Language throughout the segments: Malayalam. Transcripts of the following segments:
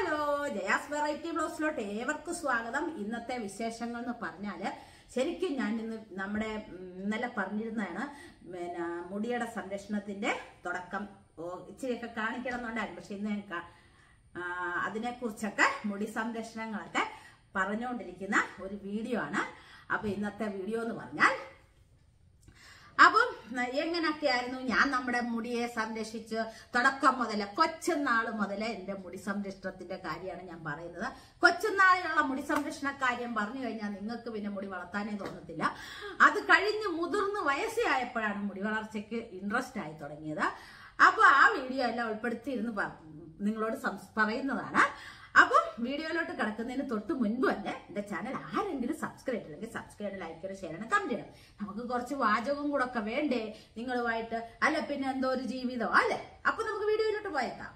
ഹലോ, ജയാസ് വെറൈറ്റി ബ്ലോഗ്സിലോട്ട് ഏവർക്കും സ്വാഗതം. ഇന്നത്തെ വിശേഷങ്ങൾ എന്ന് പറഞ്ഞാൽ ശരിക്കും ഞാൻ ഇന്ന് ഇന്നലെ പറഞ്ഞിരുന്നതാണ് മുടിയുടെ സംരക്ഷണത്തിന്റെ തുടക്കം ഇച്ചിരിയൊക്കെ കാണിക്കണം എന്നുണ്ടായിരുന്നു. പക്ഷെ ഇന്ന് അതിനെക്കുറിച്ചൊക്കെ മുടി സംരക്ഷണങ്ങളൊക്കെ പറഞ്ഞുകൊണ്ടിരിക്കുന്ന ഒരു വീഡിയോ ആണ്. അപ്പൊ ഇന്നത്തെ വീഡിയോ എന്ന് പറഞ്ഞാൽ അപ്പം എങ്ങനെയൊക്കെയായിരുന്നു ഞാൻ നമ്മുടെ മുടിയെ സംരക്ഷിച്ച് തുടക്കം മുതൽ കൊച്ചുനാള് മുതൽ എന്റെ മുടി സംരക്ഷണത്തിന്റെ കാര്യമാണ് ഞാൻ പറയുന്നത്. കൊച്ചുനാളിലുള്ള മുടി സംരക്ഷണ കാര്യം പറഞ്ഞു കഴിഞ്ഞാൽ നിങ്ങൾക്ക് പിന്നെ മുടി വളർത്താനേ തോന്നത്തില്ല. അത് കഴിഞ്ഞ് മുതിർന്ന് വയസ്സായപ്പോഴാണ് മുടി വളർച്ചയ്ക്ക് ഇൻട്രസ്റ്റ് ആയി തുടങ്ങിയത്. അപ്പൊ ആ വീഡിയോ എല്ലാം ഉൾപ്പെടുത്തിയിരുന്ന് നിങ്ങളോട് പറയുന്നതാണ്. അപ്പം വീഡിയോയിലോട്ട് കിടക്കുന്നതിന് തൊട്ട് മുൻപ് തന്നെ എന്റെ ചാനൽ ആരെങ്കിലും സബ്സ്ക്രൈബ് ചെയ്തില്ലെങ്കിൽ സബ്സ്ക്രൈബ്, ലൈക്ക് ചെയ്യണം, ഷെയർ ചെയ്യണം, കമന്റ് ചെയ്യണം. നമുക്ക് കുറച്ച് വാചകവും കൂടെ ഒക്കെ വേണ്ടേ നിങ്ങളുമായിട്ട്? അല്ല പിന്നെ എന്തോ ഒരു ജീവിതം അല്ലെ? അപ്പൊ നമുക്ക് വീഡിയോയിലോട്ട് പോയേക്കാം.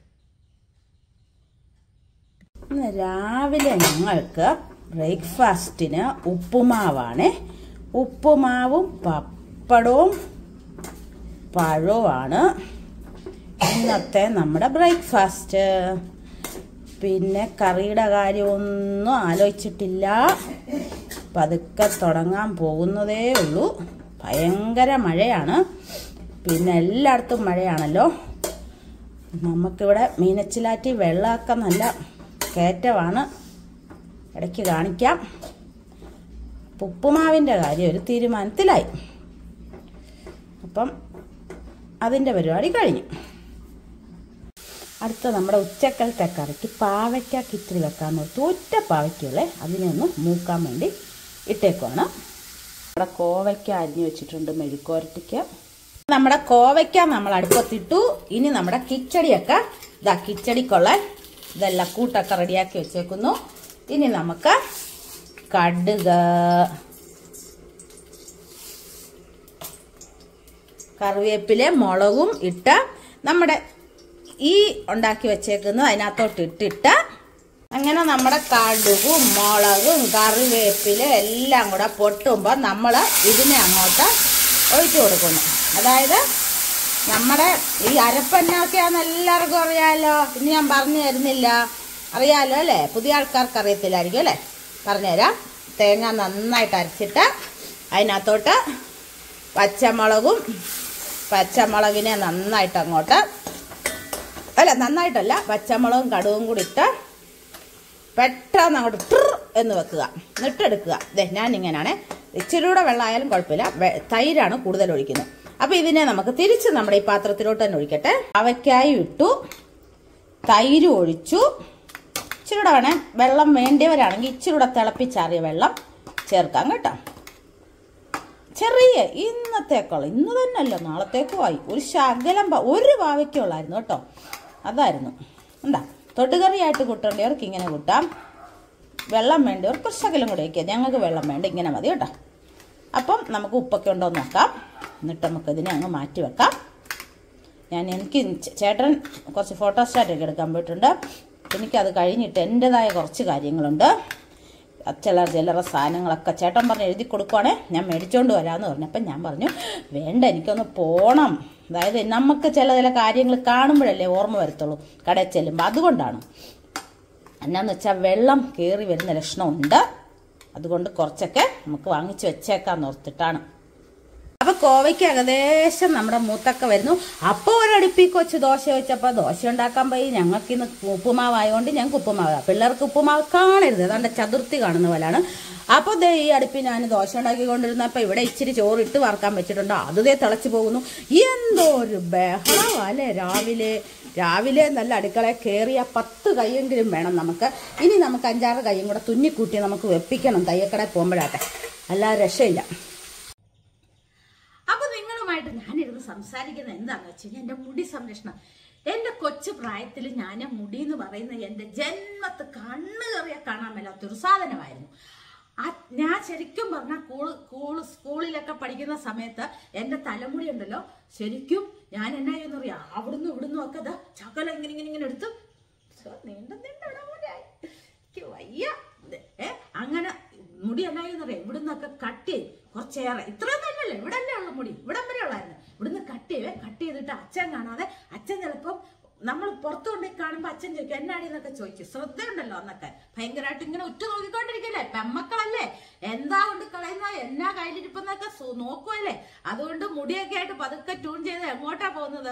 രാവിലെ ഞങ്ങൾക്ക് ബ്രേക്ക്ഫാസ്റ്റിന് ഉപ്പുമാവാണ്. ഉപ്പുമാവും പപ്പടവും പഴവുമാണ് ഇന്നത്തെ നമ്മുടെ ബ്രേക്ക്ഫാസ്റ്റ്. പിന്നെ കറിയുടെ കാര്യമൊന്നും ആലോചിച്ചിട്ടില്ല. പതുക്കെ തുടങ്ങാൻ പോകുന്നതേ ഉള്ളൂ. ഭയങ്കര മഴയാണ്. പിന്നെ എല്ലായിടത്തും മഴയാണല്ലോ. നമുക്കിവിടെ മീനച്ചിലാറ്റി വെള്ളമൊക്കെ നല്ല കയറ്റമാണ്. ഇടയ്ക്ക് കാണിക്കാം. ഉപ്പുമാവിൻ്റെ കാര്യം ഒരു തീരുമാനത്തിലായി. അപ്പം അതിൻ്റെ പരിപാടി കഴിഞ്ഞു. അടുത്ത നമ്മുടെ ഉച്ചക്കലത്തെ കറിക്ക് പാവയ്ക്ക കിച്ചടി വെക്കാമെന്ന് ഓർത്ത് ഒറ്റ പാവയ്ക്കുള്ളേ അതിനെ ഒന്ന് മൂക്കാൻ വേണ്ടി ഇട്ടേക്കുവാണ്. നമ്മുടെ കോവയ്ക്ക അരിഞ്ഞു വെച്ചിട്ടുണ്ട് മെഴുക്കുവരട്ടിക്ക്. നമ്മുടെ കോവയ്ക്ക നമ്മൾ അടുപ്പത്തിട്ടു. ഇനി നമ്മുടെ കിച്ചടിയൊക്കെ കിച്ചടിക്കുള്ള ഇതെല്ലാം കൂട്ടൊക്കെ റെഡിയാക്കി വെച്ചേക്കുന്നു. ഇനി നമുക്ക് കടുക്, കറിവേപ്പില, മുളകും ഇട്ട നമ്മുടെ ഈ ഉണ്ടാക്കി വെച്ചേക്കുന്നത് അതിനകത്തോട്ട് ഇട്ടിട്ട് അങ്ങനെ നമ്മുടെ കടുകും മുളകും കറിവേപ്പില എല്ലാം കൂടെ പൊട്ടുമ്പോൾ നമ്മൾ ഇതിനെ അങ്ങോട്ട് ഒഴിച്ചു കൊടുക്കുന്നു. അതായത് നമ്മുടെ ഈ അരപ്പന്നൊക്കെയാണെന്ന് എല്ലാവർക്കും അറിയാമല്ലോ. ഇനി ഞാൻ പറഞ്ഞു തരുന്നില്ല, അറിയാമല്ലോ അല്ലേ? പുതിയ ആൾക്കാർക്ക് അറിയത്തില്ലായിരിക്കും അല്ലേ? പറഞ്ഞുതരാം. തേങ്ങ നന്നായിട്ട് അരച്ചിട്ട് അതിനകത്തോട്ട് പച്ചമുളകിനെ നന്നായിട്ട് അങ്ങോട്ട് നന്നായിട്ടല്ല, പച്ചമുളകും കടുകും കൂടി ഇട്ട് പെട്ടെന്ന് അങ്ങോട്ട് എന്ന് വെക്കുക. എന്നിട്ടെടുക്കുക. ഞാനിങ്ങനെയാണ്. ഇച്ചിരി കൂടെ വെള്ളമായാലും കുഴപ്പമില്ല. തൈരാണ് കൂടുതൽ ഒഴിക്കുന്നത്. അപ്പൊ ഇതിനെ നമുക്ക് തിരിച്ച് നമ്മുടെ ഈ പാത്രത്തിലോട്ട് തന്നെ ഒഴിക്കട്ടെ. അവയ്ക്കായും ഇട്ടു, തൈര് ഒഴിച്ചു. ഇച്ചിരി കൂടെ വേണേ വെള്ളം വേണ്ടിയവരാണെങ്കിൽ ഇച്ചിരി കൂടെ തിളപ്പിച്ചാറിയ വെള്ളം ചേർക്കാം കേട്ടോ. ചെറിയ ഇന്നത്തേക്കുള്ള, ഇന്ന് തന്നെ അല്ല നാളത്തേക്കും ആയി. ഒരു ശകലം ഒരു പാവയ്ക്കുള്ളായിരുന്നു കേട്ടോ. അതായിരുന്നു. എന്താ തൊടുകറിയായിട്ട് കൂട്ടേണ്ടവർക്ക് ഇങ്ങനെ കൂട്ടാം. വെള്ളം വേണ്ടവർക്ക് ശകലം കൂടെ വയ്ക്കുക. ഞങ്ങൾക്ക് വെള്ളം വേണ്ട, ഇങ്ങനെ മതി കേട്ടോ. അപ്പം നമുക്ക് ഉപ്പൊക്കെ ഉണ്ടോ എന്ന് നോക്കാം. എന്നിട്ട് നമുക്ക് ഇതിനെ അങ്ങ് മാറ്റി വെക്കാം. എനിക്ക് ചേട്ടൻ കുറച്ച് ഫോട്ടോസ്റ്റാറ്റൊക്കെ എടുക്കാൻ പോയിട്ടുണ്ട്. എനിക്കത് കഴിഞ്ഞിട്ട് എൻ്റെതായ കുറച്ച് കാര്യങ്ങളുണ്ട്. ചില്ലറ സാധനങ്ങളൊക്കെ ചേട്ടൻ പറഞ്ഞ് എഴുതി കൊടുക്കുവാണേ ഞാൻ മേടിച്ചോണ്ട് വരാമെന്ന് പറഞ്ഞു. അപ്പം ഞാൻ പറഞ്ഞു വേണ്ട, എനിക്കൊന്ന് പോകണം. അതായത് നമുക്ക് ചില കാര്യങ്ങൾ കാണുമ്പോഴല്ലേ ഓർമ്മ വരത്തുള്ളൂ കടയിൽ ചെല്ലുമ്പോൾ. അതുകൊണ്ടാണ്. എന്നാന്ന് വെച്ചാൽ വെള്ളം കയറി വരുന്ന ലക്ഷണമുണ്ട്. അതുകൊണ്ട് കുറച്ചൊക്കെ നമുക്ക് വാങ്ങിച്ച് വെച്ചേക്കാന്ന് ഓർത്തിട്ടാണ്. അപ്പൊ കോവയ്ക്ക് ഏകദേശം നമ്മുടെ മൂത്തൊക്കെ വരുന്നു. അപ്പോൾ ഒരടുപ്പിൽ കൊച്ച് ദോശ വെച്ചപ്പോൾ ദോശ ഉണ്ടാക്കാൻ പോയി. ഞങ്ങൾക്ക് ഇന്ന് ഉപ്പുമാവായതുകൊണ്ട് ഞങ്ങൾക്ക് ഉപ്പുമാവ്. പിള്ളേർക്ക് ഉപ്പുമാവ് കാണരുത്, അതാണ്ട് ചതുർത്ഥി കാണുന്ന പോലെയാണ്. അപ്പോൾ ഈ അടുപ്പിൽ ഞാൻ ദോശ ഉണ്ടാക്കിക്കൊണ്ടിരുന്നപ്പോൾ ഇവിടെ ഇച്ചിരി ചോറിട്ട് വറക്കാൻ വെച്ചിട്ടുണ്ട്. അത് തിളച്ചു പോകുന്നു. എന്തോ ഒരു ബഹളമല്ലേ രാവിലെ നല്ല അടുക്കളയിൽ കയറിയ 10 കൈയെങ്കിലും വേണം നമുക്ക്. ഇനി നമുക്ക് 5-6 കൈയും കൂടെ തുന്നിക്കൂട്ടി നമുക്ക് വെപ്പിക്കണം തയ്യക്കടയിൽ പോകുമ്പോഴാട്ടെ, അല്ലാതെ രക്ഷയില്ല. ഞാനിരുന്ന് സംസാരിക്കുന്നത് എന്താണെന്ന് വെച്ച് കഴിഞ്ഞാൽ എന്റെ മുടി സംരക്ഷണം. എന്റെ കൊച്ചു പ്രായത്തിൽ ഞാൻ മുടി എന്ന് പറയുന്നത് എന്റെ ജന്മത്ത് കണ്ണ് കയറിയ കാണാൻ മേലാത്തൊരു സാധനമായിരുന്നു. ഞാൻ ശരിക്കും പറഞ്ഞാൽ സ്കൂളിലൊക്കെ പഠിക്കുന്ന സമയത്ത് എന്റെ തലമുടി ഉണ്ടല്ലോ, ശരിക്കും ഞാൻ എന്നാ ചെയ്യുന്നറിയാം, അവിടുന്ന് ഇവിടുന്ന് ഒക്കെ ചകല ഇങ്ങനെ എടുത്ത് നീണ്ട വയ്യ. അങ്ങനെ മുടി എന്നായെന്നറിയാം, ഇവിടുന്നൊക്കെ കട്ട് ചെയ്യും കുറച്ചേറെ. ഇത്രയൊന്നും അല്ലല്ലോ, ഇവിടെ അല്ലേ ഉള്ളു മുടി, ഇവിടം വരെ ഉള്ളായിരുന്നു. ഇവിടുന്ന് കട്ട് ചെയ്തിട്ട് അച്ഛൻ കാണാതെ, അച്ഛൻ ചിലപ്പം നമ്മൾ പുറത്തു കൊണ്ടേ കാണുമ്പോ അച്ഛൻ ചോദിക്കും എന്നാടി എന്നൊക്കെ ചോദിക്കും. ശ്രദ്ധയുണ്ടല്ലോ അന്നൊക്കെ ഭയങ്കരമായിട്ട് ഇങ്ങനെ ഉറ്റു നോക്കിക്കൊണ്ടിരിക്കല്ലേ, പെമ്മക്കളല്ലേ, എന്താ കൊണ്ട് കളയുന്ന എന്നാ കയ്യിലിരിപ്പെന്നൊക്കെ നോക്കുമല്ലേ. അതുകൊണ്ട് മുടിയൊക്കെ ആയിട്ട് പതുക്കെ ട്യൂൺ ചെയ്ത് എങ്ങോട്ടാ പോകുന്നത്,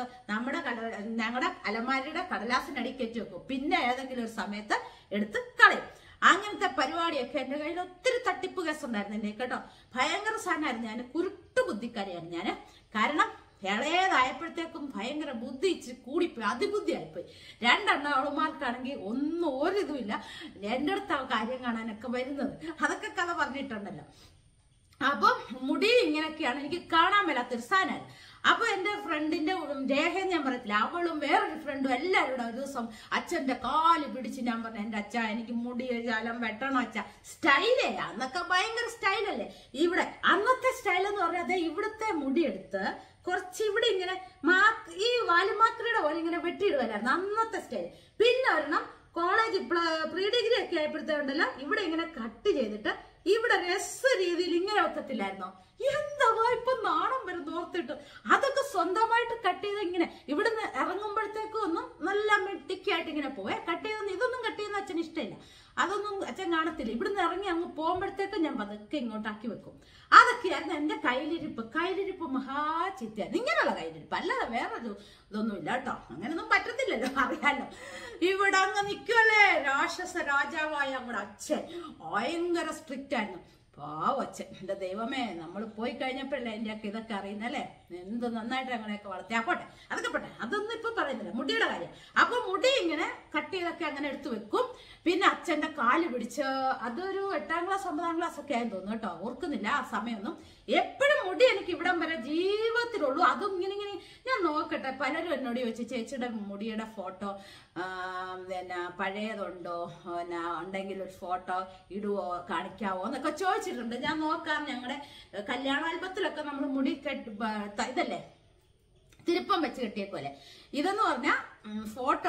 ഞങ്ങളുടെ അലമാരിയുടെ കടലാസിനടിക്ക് കയറ്റി വെക്കും, പിന്നെ ഏതെങ്കിലും ഒരു സമയത്ത് എടുത്ത് കളയും. അങ്ങനത്തെ പരിപാടിയൊക്കെ എന്റെ കയ്യിൽ ഒത്തിരി തട്ടിപ്പ് കേസുണ്ടായിരുന്നു എന്റെ കേട്ടോ. ഭയങ്കര സാധനമായിരുന്നു ഞാൻ, കുരുട്ടു ബുദ്ധിക്കാരിയാണ് ഞാൻ. കാരണം ഇളയതായപ്പോഴത്തേക്കും ഭയങ്കര ബുദ്ധി ഇച്ചിരി കൂടിപ്പോയി, അതിബുദ്ധിയായിപ്പോയി. രണ്ടെണ്ണം അവളുമാർക്കാണെങ്കിൽ ഒന്നും ഒരിതുമില്ല, എൻ്റെ അടുത്ത് കാര്യം കാണാനൊക്കെ വരുന്നത്. അതൊക്കെ കഥ പറഞ്ഞിട്ടുണ്ടല്ലോ. അപ്പൊ മുടി ഇങ്ങനെയൊക്കെയാണ്, എനിക്ക് കാണാൻ മേലാത്തൊരു സാധനമാണ്. അപ്പൊ എന്റെ ഫ്രണ്ടിന്റെ രേഖയും ഞാൻ പറയത്തില്ല, അവളും വേറൊരു ഫ്രണ്ടും എല്ലാവരും ഒരു ദിവസം അച്ഛന്റെ കാല് പിടിച്ച് ഞാൻ പറഞ്ഞു, എന്റെ അച്ഛ എനിക്ക് മുടി ജലം വെട്ടണം അച്ഛ. സ്റ്റൈലേ അന്നൊക്കെ ഭയങ്കര സ്റ്റൈലല്ലേ. ഇവിടെ അന്നത്തെ സ്റ്റൈൽ എന്ന് പറഞ്ഞാൽ ഇവിടുത്തെ മുടിയെടുത്ത് കുറച്ച് ഇവിടെ ഇങ്ങനെ ഈ വാലുമാക്രിയുടെ പോലെ ഇങ്ങനെ വെട്ടിയിടുവല്ലായിരുന്നു അന്നത്തെ സ്റ്റൈൽ. പിന്നെ ഒരെണ്ണം കോളേജ് പ്രീ ഡിഗ്രി ഒക്കെ ആയപ്പോഴത്തേണ്ടല്ലോ ഇവിടെ ഇങ്ങനെ കട്ട് ചെയ്തിട്ട് ഇവിടെ രസ രീതിയിൽ ഇങ്ങനെ വെക്കത്തില്ലായിരുന്നോ. എന്താ ഇപ്പൊ നാണം വരുന്ന ഓർത്തിട്ട് അതൊക്കെ സ്വന്തമായിട്ട് കട്ട് ചെയ്ത് ഇങ്ങനെ ഇവിടുന്ന് ഇറങ്ങുമ്പോഴത്തേക്കും ഒന്നും നല്ല മെട്ടിക്കായിട്ട് ഇങ്ങനെ പോവേ. കട്ട് ചെയ്തെന്ന് ഇതൊന്നും കട്ട് ചെയ്യുന്ന അച്ഛന് ഇഷ്ടമില്ല, അതൊന്നും അച്ഛൻ കാണത്തില്ല. ഇവിടുന്ന് ഇറങ്ങി അങ്ങ് പോകുമ്പോഴത്തേക്കും ഞാൻ പതുക്കെ ഇങ്ങോട്ടാക്കി വെക്കും. അതൊക്കെയായിരുന്നു എന്റെ കയ്യിലിരിപ്പ് മഹാചിത്തയായിരുന്നു. ഇങ്ങനെയുള്ള കയ്യിലിരിപ്പ് അല്ലാതെ വേറൊരു ഇതൊന്നും ഇല്ല കേട്ടോ. അങ്ങനെയൊന്നും പറ്റത്തില്ലല്ലോ, അറിയാലോ. ഇവിടെ അങ്ങ് നിൽക്കുമല്ലേ രാക്ഷസ രാജാവായ നമ്മുടെ അച്ഛൻ, ഭയങ്കര സ്ട്രിക്റ്റ് ആയിരുന്നു. പാവച്ഛൻ, എന്റെ ദൈവമേ, നമ്മൾ പോയി കഴിഞ്ഞപ്പോഴല്ലേ അതിൻ്റെയൊക്കെ ഇതൊക്കെ അറിയുന്നല്ലേ. എന്ത് നന്നായിട്ട് അങ്ങനെയൊക്കെ വളർത്തി. പോട്ടെ, അതൊക്കെ പോട്ടെ, അതൊന്നും ഇപ്പൊ പറയുന്നില്ല, മുടിയുടെ കാര്യം. അപ്പൊ മുടി ഇങ്ങനെ കട്ട് ചെയ്തൊക്കെ അങ്ങനെ എടുത്തു വെക്കും. പിന്നെ അച്ഛന്റെ കാല് പിടിച്ച് അതൊരു 8ാം ക്ലാസ് 9ാം ക്ലാസ് ഒക്കെ ആയെന്ന് തോന്നുന്നു കേട്ടോ, ഓർക്കുന്നില്ല ആ സമയമൊന്നും. എപ്പോഴും മുടി എനിക്ക് ഇവിടം വരെ ജീവിതത്തിലുള്ളൂ. അതും ഇങ്ങനെ ഞാൻ നോക്കട്ടെ. പലരും എന്നോട് ചോദിച്ചു ചേച്ചിയുടെ മുടിയുടെ ഫോട്ടോ പിന്നെ പഴയതുണ്ടോ, പിന്നെ ഉണ്ടെങ്കിൽ ഒരു ഫോട്ടോ ഇടുവോ കാണിക്കാവോ എന്നൊക്കെ ചോദിച്ചിട്ടുണ്ട്. ഞാൻ നോക്കാം. ഞങ്ങളുടെ കല്യാണ ആൽബത്തിലൊക്കെ നമ്മൾ മുടി ഇതല്ലേ തിരുപ്പം വെച്ച് കെട്ടിയേക്കോലെ. ഇതെന്ന് പറഞ്ഞാൽ ഫോട്ടോ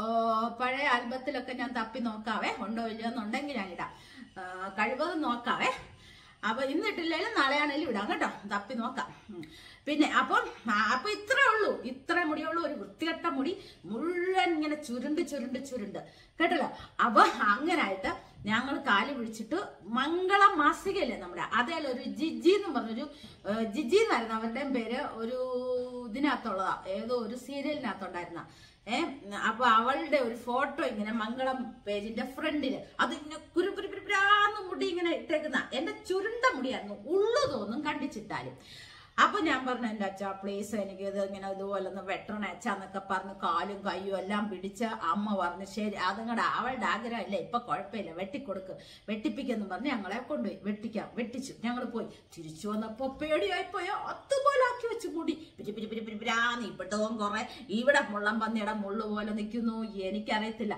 പഴയ ആൽബത്തിലൊക്കെ ഞാൻ തപ്പി നോക്കാവേ, ഉണ്ടോ ഇല്ലയോ എന്നുണ്ടെങ്കിൽ ഞാൻ ഇടാം, കഴിവതും നോക്കാവേ. അപ്പൊ ഇന്നിട്ടില്ലേലും നാളെയാണേലും ഇടാം കേട്ടോ, തപ്പി നോക്കാം. പിന്നെ അപ്പൊ ഇത്രേ ഉള്ളൂ, ഇത്ര മുടിയുള്ളൂ. ഒരു വൃത്തികെട്ട മുടി മുഴുവൻ ഇങ്ങനെ ചുരുണ്ട് കേട്ടല്ലോ. അപ്പൊ അങ്ങനായിട്ട് ഞങ്ങൾ കാല് പിടിച്ചിട്ട് മംഗള മാസികയില്ലേ നമ്മുടെ, അതേലൊരു ജിജി എന്ന് പറഞ്ഞൊരു ജിജി എന്നായിരുന്നു അവരുടെ പേര്, ഒരു ഇതിനകത്തുള്ളതാ, ഏതോ ഒരു സീരിയലിനകത്തുണ്ടായിരുന്ന. അപ്പൊ അവളുടെ ഒരു ഫോട്ടോ ഇങ്ങനെ മംഗളം പേജിന്റെ ഫ്രണ്ടില് അതിങ്ങനെ കുരുപുരാന്ന് മുടി ഇങ്ങനെ ഇട്ടേക്കുന്ന എന്റെ ചുരുണ്ട മുടിയായിരുന്നു, ഉള്ളതൊന്നും കണ്ടിച്ചിട്ടാലും. അപ്പൊ ഞാൻ പറഞ്ഞു, എന്റെ അച്ഛ പ്ലീസ് എനിക്ക് ഇത് ഇങ്ങനെ ഇതുപോലെ ഒന്ന് വെട്ടണ അച്ഛന്നൊക്കെ പറഞ്ഞ് കാലും കയ്യും എല്ലാം പിടിച്ച് അമ്മ പറഞ്ഞു ശരി, അതുങ്ങളുടെ അവളുടെ ആഗ്രഹമല്ലേ, ഇപ്പൊ കുഴപ്പമില്ല, വെട്ടിപ്പിക്കെന്ന് പറഞ്ഞ് ഞങ്ങളെ കൊണ്ടുപോയി വെട്ടിച്ചു. ഞങ്ങൾ പോയി തിരിച്ചു വന്നപ്പോ പേടിയായിപ്പോയോ, അതുപോലെ ആക്കി വെച്ച് മുടി പിരിപിരാന്ന് ഇവിടവും കുറെ ഇവിടെ മുള്ളം പന്നിയുടെ മുള്ളു പോലെ നിൽക്കുന്നു. എനിക്കറിയത്തില്ല,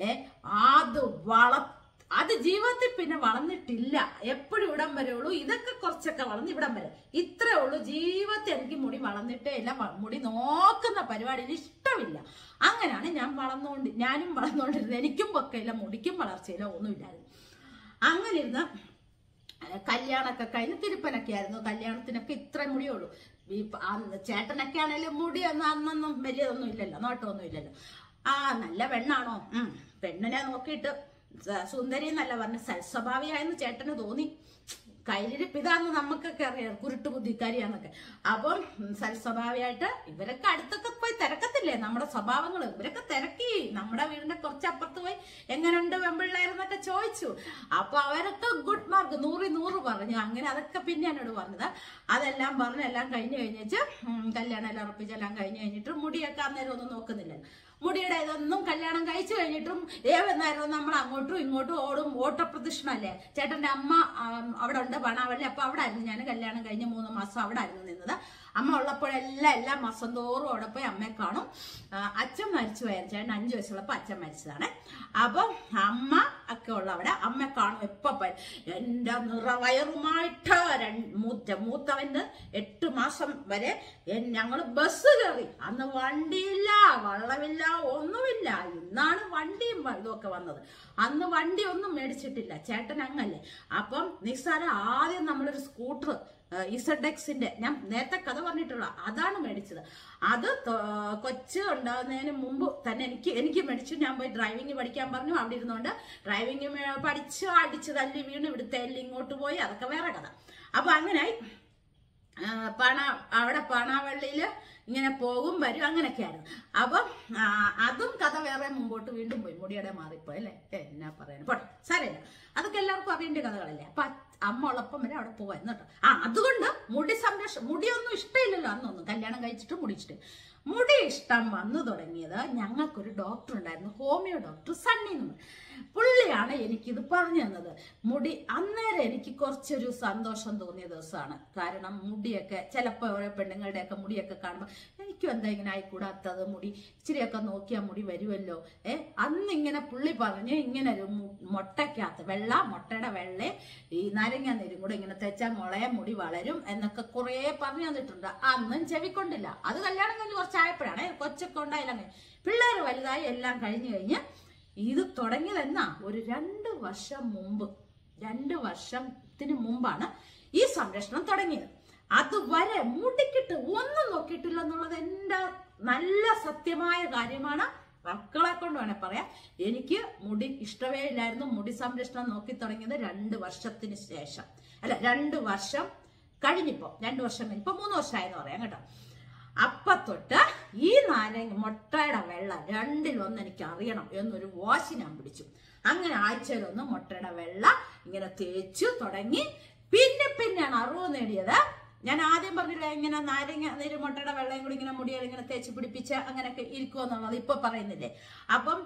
അത് ജീവിതത്തിൽ പിന്നെ വളർന്നിട്ടില്ല, എപ്പോഴും ഇവിടം വരെ ഉള്ളൂ. ഇതൊക്കെ കുറച്ചൊക്കെ വളർന്ന് ഇവിടം വരെ ഇത്രേ ഉള്ളൂ. ജീവിതത്തിൽ എനിക്ക് മുടി വളർന്നിട്ടേ ഇല്ല, മുടി നോക്കുന്ന പരിപാടിയിൽ ഇഷ്ടമില്ല. അങ്ങനെയാണ് ഞാനും വളർന്നുകൊണ്ടിരുന്നത്. എനിക്കും പൊക്കയില്ല, മുടിക്കും വളർച്ചയില്ല, ഒന്നുമില്ലായിരുന്നു. അങ്ങനെ ഇരുന്ന് കല്യാണമൊക്കെ കഴിഞ്ഞ് തിരുപ്പനൊക്കെ ആയിരുന്നു. കല്യാണത്തിനൊക്കെ ഇത്ര മുടിയുള്ളൂ. ചേട്ടനൊക്കെ ആണെങ്കിലും മുടി അന്നൊന്നും വലിയതൊന്നും ഇല്ലല്ലോ, നോട്ടമൊന്നും ഇല്ലല്ലോ. നല്ല പെണ്ണാണോ, പെണ്ണിനെ നോക്കിയിട്ട് സുന്ദരി എന്നല്ല പറഞ്ഞ് സൽസ്വഭാവിയായെന്ന് ചേട്ടന് തോന്നി. കയ്യിലിരിപ്പ് ഇതാന്ന് നമുക്കൊക്കെ അറിയാം, കുരുട്ടു ബുദ്ധിക്കാരിയാന്നൊക്കെ. അപ്പം സൽസ്വഭാവിയായിട്ട് ഇവരൊക്കെ അടുത്തൊക്കെ പോയി തിരക്കത്തില്ലേ നമ്മുടെ സ്വഭാവങ്ങൾ, ഇവരൊക്കെ തിരക്കി. നമ്മുടെ വീടിന്റെ കുറച്ചപ്പുറത്ത് പോയി എങ്ങനെയുണ്ട് വെമ്പിള്ളേരെന്നൊക്കെ ചോദിച്ചു. അപ്പൊ അവരൊക്കെ ഗുഡ് മാർക്ക് 100 പറഞ്ഞു. അങ്ങനെ അതൊക്കെ പിന്നെ എന്നോട് പറഞ്ഞത്. അതെല്ലാം പറഞ്ഞ് എല്ലാം കഴിഞ്ഞിട്ട് കല്യാണം എല്ലാം ഉറപ്പിച്ചെല്ലാം കഴിഞ്ഞിട്ട് മുടിയൊക്കെ അന്നേരം ഒന്നും നോക്കുന്നില്ലല്ലോ. മുടിയുടെ ഇതൊന്നും കല്യാണം കഴിച്ചു കഴിഞ്ഞിട്ടും ഏവെന്നായിരുന്നു നമ്മൾ അങ്ങോട്ടും ഇങ്ങോട്ടും ഓട്ടപ്രദക്ഷിണല്ലേ. ചേട്ടന്റെ അമ്മ അവിടെ ഉണ്ട് പണാവള്ളി, അപ്പൊ അവിടെ ആയിരുന്നു ഞാൻ കല്യാണം കഴിഞ്ഞ് 3 മാസം അവിടെ ആയിരുന്നു നിന്നത്. അമ്മ ഉള്ളപ്പോഴെല്ലാം എല്ലാ മാസം തോറും അവിടെ പോയി അമ്മയെ കാണും. അച്ഛൻ മരിച്ചു പോയായിരുന്നു, ചേട്ടൻ 5 വയസ്സുള്ളപ്പോ അച്ഛൻ മരിച്ചതാണ്. അപ്പൊ അമ്മ ഒക്കെ ഉള്ള അവിടെ അമ്മയെ കാണും എപ്പോ. എന്റെ നിറവയറുമായിട്ട് മൂത്തവന് 8 മാസം വരെ ഞങ്ങൾ ബസ് കയറി. അന്ന് വണ്ടിയില്ല, വള്ളമില്ല, ഒന്നുമില്ല. ഇന്നാണ് വണ്ടിയും ഇതൊക്കെ വന്നത്. അന്ന് വണ്ടി ഒന്നും മേടിച്ചിട്ടില്ല, ചേട്ടൻ അങ്ങല്ലേ. അപ്പം നിസ്സാരം ആദ്യം നമ്മളൊരു സ്കൂട്ടർ ഇസഡെക്സിന്റെ, ഞാൻ നേരത്തെ കഥ പറഞ്ഞിട്ടുള്ള അതാണ് മേടിച്ചത്. അത് കൊച്ച് ഉണ്ടാകുന്നതിന് മുമ്പ് തന്നെ എനിക്ക് മേടിച്ചു. ഞാൻ പോയി ഡ്രൈവിംഗ് പഠിക്കാൻ പറഞ്ഞു. അവിടെ ഇരുന്നുകൊണ്ട് ഡ്രൈവിംഗ് പഠിച്ച് അടിച്ച് തല്ലി വീണ് ഇവിടുത്തെ എല്ലാം ഇങ്ങോട്ട് പോയി. അതൊക്കെ വേറെ കഥ. അപ്പൊ അങ്ങനായി അവിടെ പാണാവള്ളിയില് ഇങ്ങനെ പോകും വരും അങ്ങനെയൊക്കെയായിരുന്നു. അപ്പം അതും കഥ വേറെ മുമ്പോട്ട് വീണ്ടും പോയി. മുടിയുടെ മാറിപ്പോയി അല്ലേ, എന്നാ പറയാൻ പോട്ടെ, സാരമില്ല. അതൊക്കെ എല്ലാവർക്കും അറിയേണ്ട കഥകളല്ലേ. അപ്പൊ അമ്മ ഉള്ളപ്പം വരെ അവിടെ പോവായിരുന്നു കേട്ടോ. അതുകൊണ്ട് മുടിയൊന്നും ഇഷ്ടമില്ലല്ലോ അന്നൊന്നും. കല്യാണം കഴിച്ചിട്ട് മുടി ഇഷ്ടം വന്നു തുടങ്ങിയത് ഞങ്ങൾക്കൊരു ഡോക്ടർ ഉണ്ടായിരുന്നു, ഹോമിയോ ഡോക്ടർ സണ്ണി എന്ന്. പുള്ളിയാണ് എനിക്കിത് പറഞ്ഞു തന്നത്. മുടി അന്നേരം എനിക്ക് കുറച്ചൊരു സന്തോഷം തോന്നിയ ദിവസമാണ്. കാരണം മുടിയൊക്കെ ചിലപ്പോൾ ഓരോ പെണ്ണുങ്ങളുടെയൊക്കെ മുടിയൊക്കെ കാണുമ്പോൾ എനിക്കും എന്താ ഇങ്ങനെ ആയിക്കൂടാത്തത്, മുടി ഇച്ചിരിയൊക്കെ നോക്കിയാൽ മുടി വരുമല്ലോ. അന്നിങ്ങനെ പുള്ളി പറഞ്ഞ് ഇങ്ങനെ ഒരു മുട്ടയ്ക്കകത്ത് മുട്ടയുടെ വെള്ളയും ഈ നാരങ്ങ നീരും കൂടെ ഇങ്ങനെ തേച്ചാൽ മുളയെ മുടി വളരും എന്നൊക്കെ കുറെ പറഞ്ഞു തന്നിട്ടുണ്ട്. അന്നും ചെവിക്കൊണ്ടില്ല. അത് കല്യാണം കഴിഞ്ഞ് കുറച്ചായപ്പോഴാണ്, കൊച്ചൊക്കെ ഉണ്ടായില്ല. പിള്ളേർ വലുതായി എല്ലാം കഴിഞ്ഞ് ഇത് തുടങ്ങിയതെന്നാ ഒരു 2 വർഷം മുമ്പ്, 2 വർഷത്തിന് മുമ്പാണ് ഈ സംരക്ഷണം തുടങ്ങിയത്. അതുവരെ മുടിക്കിട്ട് ഒന്നും നോക്കിയിട്ടില്ല എന്നുള്ളത് എന്റെ നല്ല സത്യമായ കാര്യമാണ്. മക്കളെ കൊണ്ട് വേണേ പറയാം, എനിക്ക് മുടി ഇഷ്ടമേ ഇല്ലായിരുന്നു. മുടി സംരക്ഷണം നോക്കി തുടങ്ങിയത് 2 വർഷത്തിന് ശേഷം, അല്ല 2 വർഷം കഴിഞ്ഞിപ്പോ, 2 വർഷം കഴിഞ്ഞിപ്പോ 3 വർഷമായെന്ന് പറയാം കേട്ടോ. അപ്പൊ തൊട്ട് ഈ മുട്ടയുടെ വെള്ളം 2-1 എനിക്ക് അറിയണം എന്നൊരു വാശി ഞാൻ പിടിച്ചു. അങ്ങനെ ആഴ്ചയിലൊന്ന് മുട്ടയുടെ വെള്ളം ഇങ്ങനെ തേച്ചു തുടങ്ങി. പിന്നെയാണ് അറിവ് നേടിയത്. ഞാൻ ആദ്യം പറഞ്ഞില്ല ഇങ്ങനെ നാരങ്ങ നീര് മുട്ടയുടെ വെള്ളം കൂടി ഇങ്ങനെ മുടിയിൽ ഇങ്ങനെ തേച്ച് പിടിപ്പിച്ച് അങ്ങനെയൊക്കെ ഇരിക്കുമെന്നുള്ളത് ഇപ്പൊ പറയുന്നില്ലേ. അപ്പം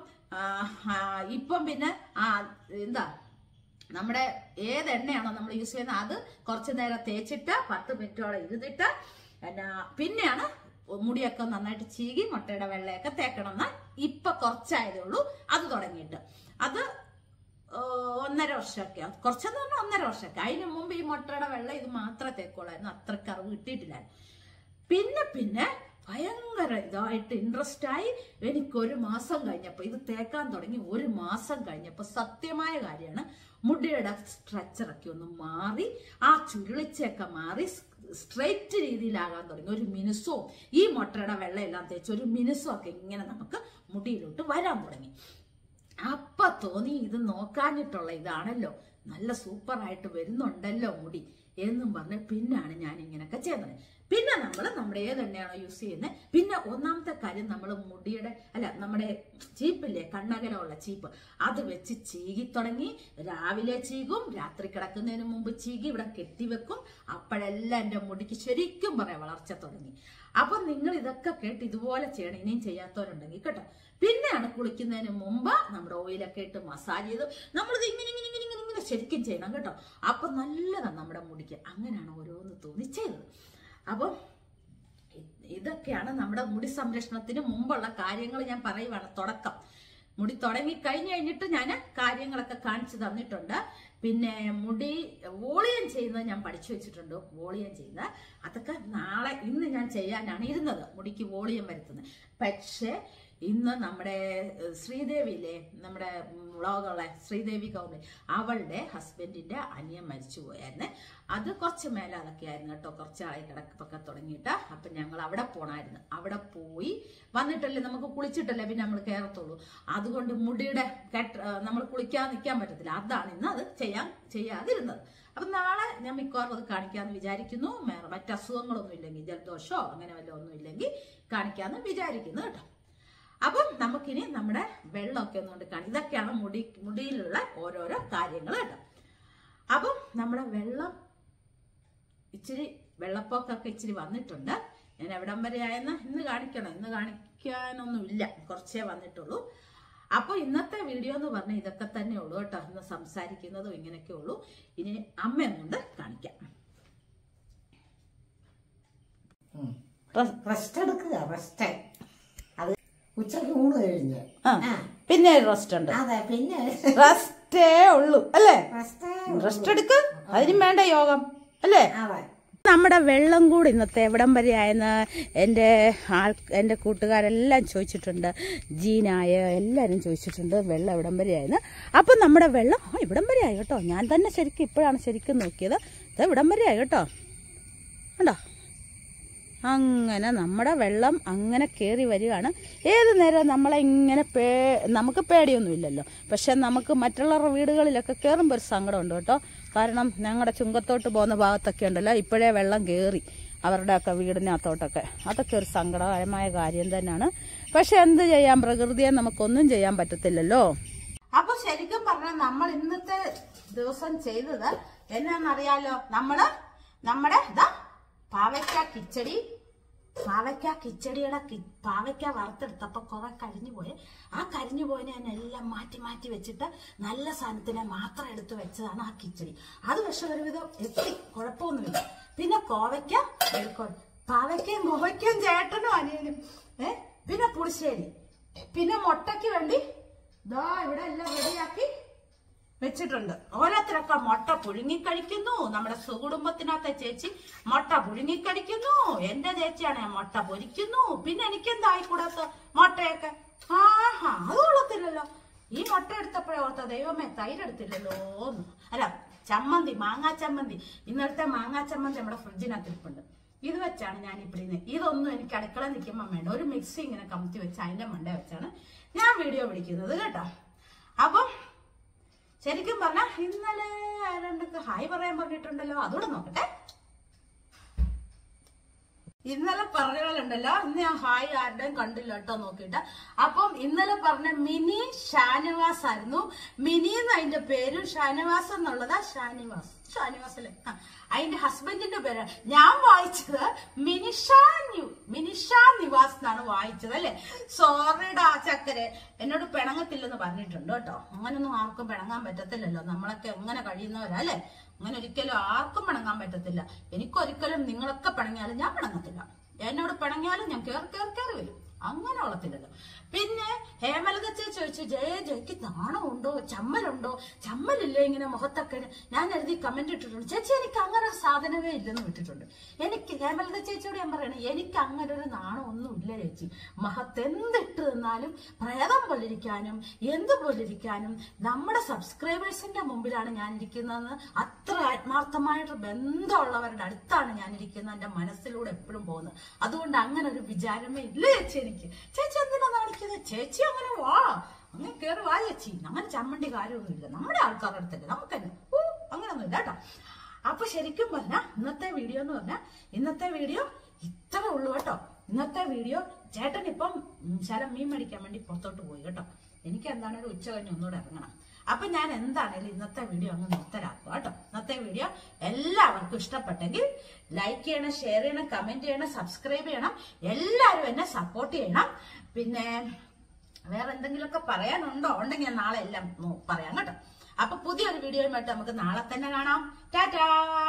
ഇപ്പം പിന്നെ എന്താ നമ്മുടെ ഏത് എണ്ണയാണോ നമ്മൾ യൂസ് ചെയ്യുന്നത് അത് കുറച്ചു നേരം തേച്ചിട്ട് 10 മിനിറ്റോളം ഇരുന്നിട്ട് പിന്നെയാണ് മുടിയൊക്കെ നന്നായിട്ട് ചീകി മുട്ടയുടെ വെള്ളയൊക്കെ തേക്കണമെന്ന് ഇപ്പൊ കുറച്ചായതേ ഉള്ളൂ അത് തുടങ്ങിയിട്ട്. അത് 1.5 വർഷമൊക്കെ, കുറച്ചെന്ന് പറഞ്ഞാൽ 1.5 വർഷമൊക്കെ. അതിന് മുമ്പ് ഈ മുട്ടയുടെ വെള്ളം ഇത് മാത്രമേ തേക്കുള്ളായിരുന്നു. അത്രയ്ക്ക് അറിവ് കിട്ടിയിട്ടില്ലായിരുന്നു. പിന്നെ ഭയങ്കര ഇതായിട്ട് ഇൻട്രസ്റ്റ് ആയി. എനിക്ക് 1 മാസം കഴിഞ്ഞപ്പോൾ ഇത് തേക്കാൻ തുടങ്ങി. 1 മാസം കഴിഞ്ഞപ്പോൾ സത്യമായ കാര്യമാണ്, മുടിയുടെ സ്ട്രക്ചറൊക്കെ ഒന്ന് മാറി, ആ ചുരുളിച്ചയൊക്കെ മാറി സ്ട്രെയിറ്റ് രീതിയിലാകാൻ തുടങ്ങി. ഒരു മിനുസവും ഈ മുട്ടയുടെ വെള്ളം എല്ലാം തേച്ച് ഒരു മിനുസവും ഒക്കെ ഇങ്ങനെ നമുക്ക് മുടിയിലോട്ട് വരാൻ തുടങ്ങി. അപ്പൊ തോന്നി ഇത് നോക്കാഞ്ഞിട്ടുള്ള ഇതാണല്ലോ, നല്ല സൂപ്പറായിട്ട് വരുന്നുണ്ടല്ലോ മുടി എന്നും പറഞ്ഞ് പിന്നാണ് ഞാൻ ഇങ്ങനെയൊക്കെ ചെയ്യുന്നത്. പിന്നെ നമ്മുടെ ഏതെണ്ണയാണോ യൂസ് ചെയ്യുന്നത്. പിന്നെ ഒന്നാമത്തെ കാര്യം നമ്മൾ നമ്മുടെ ചീപ്പില്ലേ, കണ്ണകലമുള്ള ചീപ്പ്, അത് വെച്ച് ചീകി തുടങ്ങി. രാവിലെ ചീകും, രാത്രി കിടക്കുന്നതിന് മുമ്പ് ചീകി ഇവിടെ കെട്ടിവെക്കും. അപ്പോഴെല്ലാം എൻ്റെ മുടിക്ക് ശരിക്കും പറയാം വളർച്ച തുടങ്ങി. അപ്പൊ നിങ്ങൾ ഇതൊക്കെ കേട്ട് ഇതുപോലെ ചെയ്യണം, ഇനിയും ചെയ്യാത്തവരുണ്ടെങ്കിൽ കേട്ടോ. പിന്നെയാണ് കുളിക്കുന്നതിന് മുമ്പ് നമ്മുടെ ഓയിലൊക്കെ ഇട്ട് മസാജ് ചെയ്ത് നമ്മളിത് ഇങ്ങനെ ശരിക്കും ചെയ്യണം കേട്ടോ. അപ്പൊ നല്ലതാണ് നമ്മുടെ മുടിക്ക്. അങ്ങനെയാണ് ഓരോന്ന് തോന്നി ചെയ്തത്. അപ്പം ഇതൊക്കെയാണ് നമ്മുടെ മുടി സംരക്ഷണത്തിന് മുമ്പുള്ള കാര്യങ്ങൾ ഞാൻ പറയുവാണ്. തുടക്കം മുടി തുടങ്ങി കഴിഞ്ഞിട്ട് ഞാൻ കാര്യങ്ങളൊക്കെ കാണിച്ചു തന്നിട്ടുണ്ട്. പിന്നെ മുടി വോളിയം ചെയ്യുന്നത് ഞാൻ പഠിച്ചു വെച്ചിട്ടുണ്ട്. വോളിയം ചെയ്യുന്നത് അതൊക്കെ ഇന്ന് ഞാൻ ചെയ്യാനാണ് ഇരുന്നത്, മുടിക്ക് വോളിയം വരുത്തുന്നത്. പക്ഷേ ഇന്ന് നമ്മുടെ ശ്രീദേവിയിലെ നമ്മുടെ വ്ളോഗുള്ള ശ്രീദേവി കൗണ്ടർ, അവളുടെ ഹസ്ബൻഡിന്റെ അനിയൻ മരിച്ചു പോയായിരുന്നു. അത് കുറച്ച് മേലെ അതൊക്കെ ആയിരുന്നു കേട്ടോ, കുറച്ചാളായി കിടപ്പൊക്കെ തുടങ്ങിയിട്ട്. അപ്പൊ ഞങ്ങൾ അവിടെ പോണായിരുന്നു. അവിടെ പോയി വന്നിട്ടല്ലേ നമുക്ക് കുളിച്ചിട്ടല്ലേ പിന്നെ നമ്മൾ കയറത്തുള്ളൂ. അതുകൊണ്ട് മുടിയുടെ നമ്മൾ കുളിക്കാതെ നിൽക്കാൻ പറ്റത്തില്ല. അതാണ് ഇന്ന് അത് ചെയ്യാതിരുന്നത്. അപ്പൊ നാളെ ഞാൻ മിക്കവാറും അത് കാണിക്കാന്ന് വിചാരിക്കുന്നു. മറ്റു അസുഖങ്ങളൊന്നും ഇല്ലെങ്കിൽ, ജലദോഷമോ അങ്ങനെ വല്ലതും ഒന്നും ഇല്ലെങ്കിൽ കാണിക്കാന്ന് വിചാരിക്കുന്നു കേട്ടോ. അപ്പം നമുക്കിനി നമ്മുടെ വെള്ളമൊക്കെ ഒന്നുകൊണ്ട് കാണിക്കും. ഇതൊക്കെയാണ് മുടിയിലുള്ള ഓരോരോ കാര്യങ്ങൾ കേട്ടോ. അപ്പം നമ്മുടെ വെള്ളം ഇച്ചിരി വെള്ളപ്പൊക്കൊക്കെ ഇച്ചിരി വന്നിട്ടുണ്ട്. ഞാൻ എവിടം വരെ ആയെന്ന് ഇന്ന് കാണിക്കണം. ഇന്ന് കാണിക്കാനൊന്നുമില്ല, കുറച്ചേ വന്നിട്ടുള്ളൂ. അപ്പൊ ഇന്നത്തെ വീഡിയോ എന്ന് പറഞ്ഞാൽ ഇതൊക്കെ തന്നെ ഉള്ളൂ കേട്ടോ. ഇന്ന് സംസാരിക്കുന്നതും ഇങ്ങനെയൊക്കെ ഉള്ളൂ. ഇനി അമ്മയൊന്നുകൊണ്ട് കാണിക്കാം. റെസ്റ്റ് എടുക്കുക, റെസ്റ്റ്. അത് ഉച്ചക്ക് ഊണ് കഴിഞ്ഞ് പിന്നെ റെസ്റ്റ് ഉണ്ട്. അതെ, പിന്നെ റെസ്റ്റേ ഉള്ളൂ അല്ലേ? റെസ്റ്റ് എടുക്ക, അതിനും വേണ്ട യോഗം അല്ലേ? നമ്മുടെ വെള്ളം കൂടി ഇന്നത്തെ എവിടം വരെ ആയെന്ന് എൻ്റെ കൂട്ടുകാരെല്ലാം ചോദിച്ചിട്ടുണ്ട്. ജീനായ എല്ലാവരും ചോദിച്ചിട്ടുണ്ട് വെള്ളം എവിടം വരെ ആയെന്ന്. അപ്പം നമ്മുടെ വെള്ളം ഇവിടം വരെ ആയി കേട്ടോ. ഞാൻ തന്നെ ഇപ്പോഴാണ് ശരിക്കും നോക്കിയത്. ഇത് ഇവിടം വരെ ആയി കേട്ടോ. കണ്ടോ? അങ്ങനെ നമ്മുടെ വെള്ളം അങ്ങനെ കയറി വരികയാണ്. ഏത് നേരം നമ്മളെ ഇങ്ങനെ നമുക്ക് പേടിയൊന്നുമില്ലല്ലോ. പക്ഷെ നമുക്ക് മറ്റുള്ളവരുടെ വീടുകളിലൊക്കെ കയറുമ്പോൾ ഒരു സങ്കടമുണ്ട് കേട്ടോ. കാരണം ഞങ്ങളുടെ ചുങ്കത്തോട്ട് പോകുന്ന ഭാഗത്തൊക്കെ ഉണ്ടല്ലോ, ഇപ്പോഴേ വെള്ളം കയറി അവരുടെയൊക്കെ വീടിനകത്തോട്ടൊക്കെ. അതൊക്കെ ഒരു സങ്കടകരമായ കാര്യം തന്നെയാണ്. പക്ഷെ എന്ത് ചെയ്യാം, പ്രകൃതിയെ നമുക്കൊന്നും ചെയ്യാൻ പറ്റത്തില്ലല്ലോ. അപ്പൊ ശരിക്കും പറഞ്ഞാൽ നമ്മൾ ഇന്നത്തെ ദിവസം ചെയ്തത് എന്നാന്നറിയാലോ? നമ്മുടെ പാവയ്ക്ക കിച്ചടിയുടെ പാവയ്ക്ക വറുത്തെടുത്തപ്പോ കുറെ കരിഞ്ഞു പോയി. ആ കരിഞ്ഞു പോയതിനെ ഞാൻ എല്ലാം മാറ്റി മാറ്റി വെച്ചിട്ട് നല്ല സാധനത്തിനെ മാത്രം എടുത്ത് വെച്ചതാണ് ആ കിച്ചടി. അത് പക്ഷെ ഒരുവിധം എത്തി, കുഴപ്പമൊന്നുമില്ല. പിന്നെ പാവയ്ക്കയും മുവയ്ക്കയും ചേട്ടനും അനിയനും, പിന്നെ പുളിശ്ശേരി, പിന്നെ മുട്ടയ്ക്ക് വേണ്ടി ദാ ഇവിടെ എല്ലാം റെഡിയാക്കി വെച്ചിട്ടുണ്ട്. ഓരോരുത്തരൊക്കെ മുട്ട പുഴുങ്ങിക്കഴിക്കുന്നു. നമ്മുടെ സുകുടുംബത്തിനകത്തെ ചേച്ചി മുട്ട പുഴുങ്ങിക്കഴിക്കുന്നു. എന്റെ ചേച്ചിയാണ് മുട്ട പൊരിക്കുന്നു. പിന്നെ എനിക്കെന്തായിക്കൂടാത്ത മുട്ടയൊക്കെ. അത് കൊള്ളത്തില്ലല്ലോ. ഈ മുട്ട എടുത്തപ്പോഴേ ഓർത്ത, ദൈവമേ തൈരെടുത്തില്ലല്ലോ. അല്ല, ചമ്മന്തി, മാങ്ങാ ചമ്മന്തി. ഇന്നലത്തെ മാങ്ങാ ചമ്മന്തി നമ്മുടെ ഫ്രിഡ്ജിനകത്ത് ഇരിപ്പുണ്ട്. ഇത് വെച്ചാണ് ഞാൻ ഇവിടെ ഇതൊന്നും എനിക്ക് അടുക്കള നിൽക്കുമ്പോൾ വേണ്ട. ഒരു മിക്സി ഇങ്ങനെ കമത്തി വെച്ച് അതിന്റെ മണ്ട വെച്ചാണ് ഞാൻ വീഡിയോ പിടിക്കുന്നത് കേട്ടോ. അപ്പം ശരിക്കും പറഞ്ഞാൽ ഇന്നലെ ആരണ്ടൊക്കെ ഹായ് പറയാൻ പറഞ്ഞിട്ടുണ്ടല്ലോ, അതുകൂടെ നോക്കട്ടെ. ഇന്നലെ പറഞ്ഞുണ്ടല്ലോ, ഇന്ന് ഞാൻ ഹായ് ആരുടെയും കണ്ടില്ല കേട്ടോ നോക്കിയിട്ട്. അപ്പം ഇന്നലെ പറഞ്ഞ മിനി ഷാനവാസ് ആയിരുന്നു. മിനി എന്ന് അതിന്റെ പേരും ഷാനവാസ് എന്നുള്ളതാ. ഷാനിവാസ് അല്ലേ? അതിന്റെ ഹസ്ബൻഡിന്റെ പേര് ഞാൻ വായിച്ചത് മിനിഷ നിവാസ് എന്നാണ് വായിച്ചത് അല്ലെ. സോറിയുടെ ആ ചക്കരെ എന്നോട് പിണങ്ങത്തില്ലെന്ന് പറഞ്ഞിട്ടുണ്ട് കേട്ടോ. അങ്ങനൊന്നും ആർക്കും പിണങ്ങാൻ പറ്റത്തില്ലല്ലോ. നമ്മളൊക്കെ എങ്ങനെ കഴിയുന്നവരാ അല്ലെ. അങ്ങനെ ഒരിക്കലും ആർക്കും പിണങ്ങാൻ പറ്റത്തില്ല. എനിക്കൊരിക്കലും നിങ്ങളൊക്കെ പിണങ്ങിയാലും ഞാൻ പിണങ്ങത്തില്ല. എന്നോട് പിണങ്ങിയാലും ഞാൻ കയറി വരും. അങ്ങനെ ഉള്ളത്തില്ലല്ലോ. പിന്നെ ഹേമലത ചേച്ചി ചോദിച്ചു, ജയക്ക് നാണമുണ്ടോ, ചമ്മലുണ്ടോ? ചമ്മലില്ലേ ഇങ്ങനെ മുഖത്തൊക്കെ? ഞാൻ എഴുതി കമന്റ് ഇട്ടിട്ടുണ്ട്. ചേച്ചി എനിക്ക് അങ്ങനെ ഒരു സാധനമേ ഇല്ലെന്ന് വിട്ടിട്ടുണ്ട്. എനിക്ക് ഹേമലത ചേച്ചിയോട് ഞാൻ പറയണേ, എനിക്ക് അങ്ങനെ ഒരു നാണം ഒന്നും ഇല്ല ചേച്ചി. മഹത്ത് എന്തിട്ട് നിന്നാലും പ്രേതം പോലിരിക്കാനും എന്ത് പോലിരിക്കാനും നമ്മുടെ സബ്സ്ക്രൈബേഴ്സിന്റെ മുമ്പിലാണ് ഞാൻ ഇരിക്കുന്നതെന്ന് അത്ര ആത്മാർത്ഥമായിട്ട് ബന്ധമുള്ളവരുടെ അടുത്താണ് ഞാൻ ഇരിക്കുന്നത്. എന്റെ മനസ്സിലൂടെ എപ്പോഴും പോകുന്നത്. അതുകൊണ്ട് അങ്ങനെ ഒരു വിചാരമേ ഇല്ല ചേച്ചി എനിക്ക്. ചേച്ചി എന്തിനാ കാണിക്കുന്നത്? ചേച്ചി അങ്ങനെ വാ, അങ്ങനെ കയറി വാ ചേച്ചി. അങ്ങനെ ചമ്മണ്ടി കാര്യമൊന്നുമില്ല. നമ്മുടെ ആൾക്കാരുടെ അടുത്തല്ലേ, നമുക്കന്നെ അങ്ങനൊന്നും ഇല്ല കേട്ടോ. അപ്പൊ ശരിക്കും പറഞ്ഞാൽ ഇന്നത്തെ വീഡിയോ എന്ന് പറഞ്ഞാൽ ഇത്ര ഉള്ളു കേട്ടോ. ഇന്നത്തെ വീഡിയോ ചേട്ടൻ ഇപ്പം ശലം മീൻ മേടിക്കാൻ വേണ്ടി പുറത്തോട്ട് പോയി കേട്ടോ. എനിക്ക് എന്താണേലും ഉച്ച കഴിഞ്ഞ് ഒന്നുകൂടെ ഇറങ്ങണം. അപ്പൊ ഞാൻ എന്താണേലും ഇന്നത്തെ വീഡിയോ അങ്ങ് നിർത്തലാക്കുക കേട്ടോ. ഇന്നത്തെ വീഡിയോ എല്ലാവർക്കും ഇഷ്ടപ്പെട്ടെങ്കിൽ ലൈക്ക് ചെയ്യണം, ഷെയർ ചെയ്യണം, കമന്റ് ചെയ്യണം, സബ്സ്ക്രൈബ് ചെയ്യണം. എല്ലാവരും എന്നെ സപ്പോർട്ട് ചെയ്യണം. പിന്നെ വേറെ എന്തെങ്കിലുമൊക്കെ പറയാനുണ്ടോ? ഉണ്ടെങ്കിൽ നാളെ എല്ലാം പറയാം കേട്ടോ. അപ്പൊ പുതിയൊരു വീഡിയോയുമായിട്ട് നമുക്ക് നാളെ തന്നെ കാണാം. ടാറ്റാ.